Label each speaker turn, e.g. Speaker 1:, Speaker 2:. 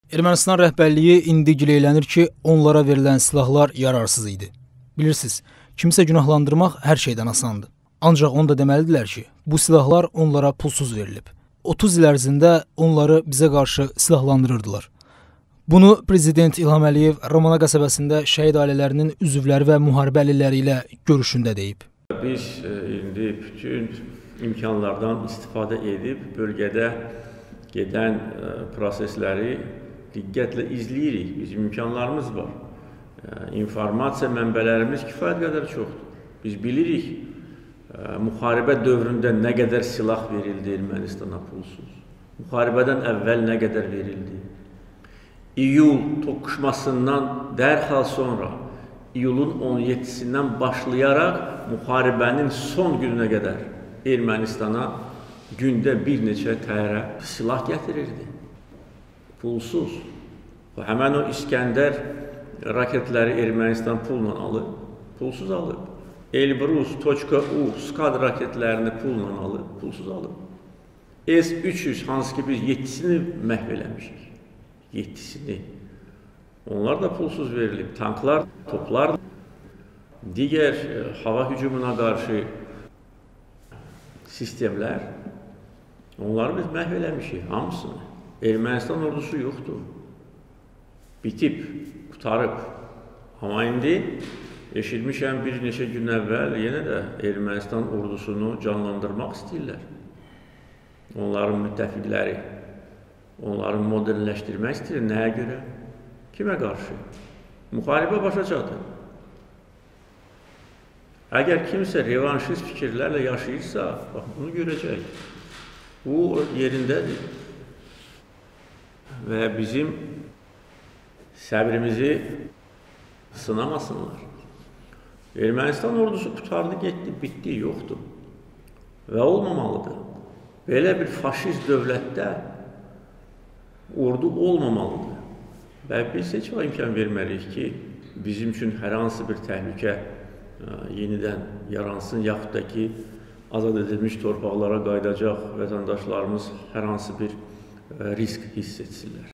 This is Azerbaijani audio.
Speaker 1: Ermənistan rəhbərliyi indi gileylənir ki, onlara verilən silahlar yararsız idi. Bilirsiniz, kimsə günahlandırmaq hər şeydən asandır. Ancaq onu da deməlidirlər ki, bu silahlar onlara pulsuz verilib. 30 il ərzində onları bizə qarşı silahlandırırdılar. Bunu Prezident İlham Əliyev Ramana qəsəbəsində şəhid ailələrinin üzvləri və müharibə əlilləri ilə görüşündə deyib.
Speaker 2: Biz indi bütün imkanlardan istifadə edib bölgədə gedən prosesləri diqqətlə izləyirik. Bizim imkanlarımız var. İnformasiya mənbələrimiz kifayət qədər çoxdur. Biz bilirik, müharibə dövründə nə qədər silah verildi Ermənistana pulsuz. Müharibədən əvvəl nə qədər verildi. İyul toqquşmasından dərhal sonra, iyulun 17-sindən başlayaraq müharibənin son gününə qədər Ermənistana gündə bir neçə təyyarə silah gətirirdi. Pulsuz. Həmən o İskəndər raketləri Ermənistan pulla alıb, pulsuz alıb. Elbrus, .U, SKAD raketlərini pulla alıb, pulsuz alıb. S-300, hansı ki biz 7-sini məhv eləmişik. 7-sini. Onlar da pulsuz verilib. Tanklar, toplar, digər hava hücumuna qarşı sistemlər, onları biz məhv eləmişik, hamısını. Ermənistan ordusu yoxdur. Bitib, qutarıb. Amma indi eşitmişəm bir neçə gün əvvəl yenə də Ermənistan ordusunu canlandırmaq istəyirlər. Onların müttəfiqləri, onları modernləşdirmək istəyir. Nəyə görə? Kimə qarşı? Müharibə başa çatır. Əgər kimsə revanşist fikirlərlə yaşayırsa, bax, bunu görəcək. Bu yerindədir. Və bizim səbrimizi sınamasınlar. Ermənistan ordusu qutardı, getdi, bitdi, yoxdur. Və olmamalıdır. Belə bir faşist dövlətdə ordu olmamalıdır. Və biz heç imkan verməliyik ki, bizim üçün hər hansı bir təhlükə yenidən yaransın, yaxud da ki, azad edilmiş torpaqlara qayıdacaq vətəndaşlarımız hər hansı bir risk hiss etsinlər.